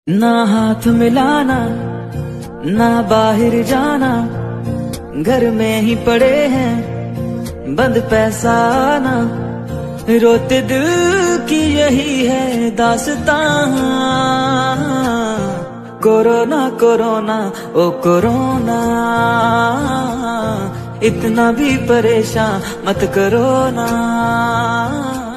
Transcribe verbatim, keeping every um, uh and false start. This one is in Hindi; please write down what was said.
ना हाथ मिलाना ना बाहर जाना, घर में ही पड़े हैं बंद पैसा आना। रोते दिल की यही है दास्तां, कोरोना कोरोना ओ कोरोना, इतना भी परेशान मत करो ना।